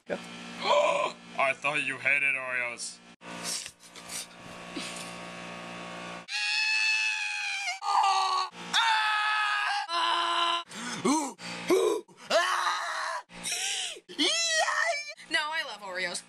Go. I thought you hated Oreos. No, I love Oreos.